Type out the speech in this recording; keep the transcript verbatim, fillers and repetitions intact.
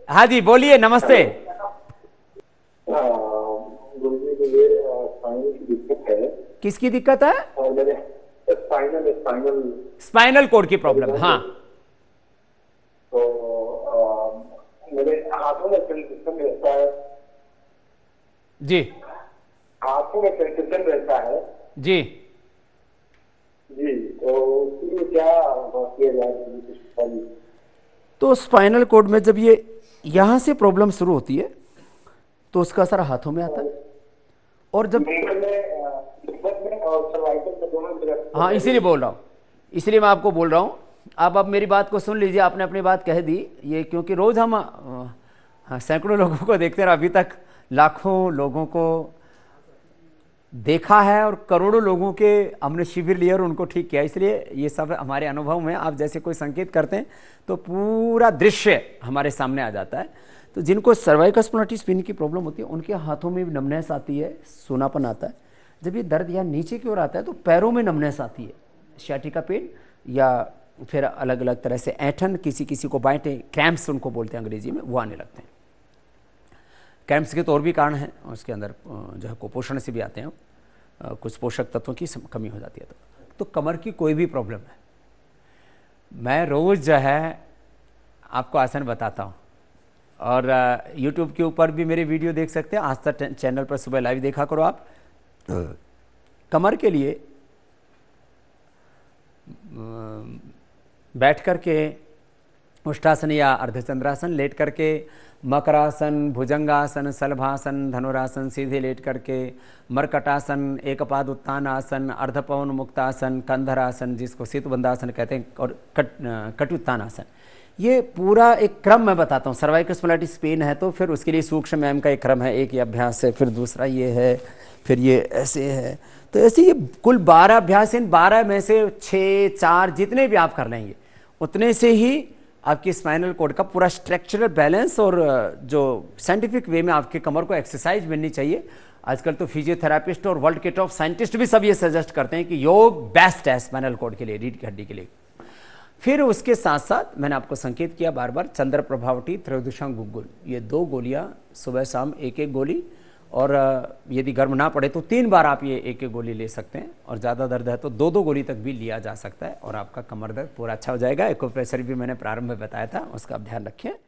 हाँ जी बोलिए, नमस्ते। गुरुजी मुझे स्पाइनल की दिक्कत है। किसकी दिक्कत है? और मेरे स्पाइनल स्पाइनल स्पाइनल कोड की मेरी प्रॉब्लम, बहुत हाँ। है। तो अ, मेरे हाथों में सेंसेशन रहता है। जी हाथों में सेंसेशन रहता है। जी। जी, तो उसके लिए क्या किया जाए, मुझे कुछ बताइए। तो स्पाइनल कोड में जब ये यहाँ से प्रॉब्लम शुरू होती है तो उसका असर हाथों में आता है, और जब, लिंगर में अ, लिंगर में और सर्वाइकल में दोनों हाँ जगह। इसीलिए बोल रहा हूँ, इसीलिए मैं आपको बोल रहा हूँ। आप अब मेरी बात को सुन लीजिए, आपने अपनी बात कह दी ये, क्योंकि रोज़ हम अ, हाँ, सैकड़ों लोगों को देखते हैं, अभी तक लाखों लोगों को देखा है और करोड़ों लोगों के हमने शिविर लिए और उनको ठीक किया, इसलिए ये सब हमारे अनुभव में आप जैसे कोई संकेत करते हैं तो पूरा दृश्य हमारे सामने आ जाता है। तो जिनको सर्वाइकल स्पॉन्डिलोसिस स्पिन की प्रॉब्लम होती है उनके हाथों में भी नमनेस आती है, सूनापन आता है। जब ये दर्द यहाँ नीचे की ओर आता है तो पैरों में नमनेस आती है, सियाटिका पेन, या फिर अलग अलग तरह से ऐंठन, किसी किसी को बाइटें, क्रैम्प्स उनको बोलते हैं अंग्रेजी में, वो आने लगते हैं। क्रैम्प्स के तो और भी कारण हैं, उसके अंदर जो है कुपोषण से भी आते हैं, कुछ पोषक तत्वों की कमी हो जाती है। तो, तो कमर की कोई भी प्रॉब्लम है, मैं रोज़ जो है आपको आसन बताता हूँ, और यूट्यूब के ऊपर भी मेरे वीडियो देख सकते हैं, आज तक चैनल पर सुबह लाइव देखा करो आप। कमर के लिए बैठ करके उष्टासन या अर्धचंद्रासन, लेट करके मकरासन, भुजंगासन, सलभासन, धनुरासन, सीधे लेट करके मरकटासन, एकपाद उत्तान आसन, अर्धपवन मुक्तासन, कंधरासन जिसको सेतुबंधासन कहते हैं, और कट कटुत्तानासन। ये पूरा एक क्रम मैं बताता हूँ। सर्वाइकल स्पॉन्डिलोसिस पेन है तो फिर उसके लिए सूक्ष्म व्यायाम का एक क्रम है, एक ये अभ्यास है, फिर दूसरा ये है, फिर ये ऐसे है। तो ऐसे ये कुल बारह अभ्यास, इन बारह में से छः, चार, जितने भी आप कर लेंगे उतने से ही आपकी स्पाइनल कोड का पूरा स्ट्रक्चरल बैलेंस और जो साइंटिफिक वे में आपके कमर को एक्सरसाइज मिलनी चाहिए। आजकल तो फिजियोथेरापिस्ट और वर्ल्ड के टॉप साइंटिस्ट भी सब ये सजेस्ट करते हैं कि योग बेस्ट है स्पाइनल कोड के लिए, रीढ़ की हड्डी के लिए। फिर उसके साथ साथ मैंने आपको संकेत किया बार बार, चंद्र प्रभावटी, त्रयोदशांग गुग्गुल, ये दो गोलियां सुबह शाम एक एक गोली, और यदि गर्म ना पड़े तो तीन बार आप ये एक एक गोली ले सकते हैं, और ज़्यादा दर्द है तो दो दो गोली तक भी लिया जा सकता है, और आपका कमर दर्द पूरा अच्छा हो जाएगा। एक्यूप्रेशर भी मैंने प्रारंभ में बताया था, उसका आप ध्यान रखें।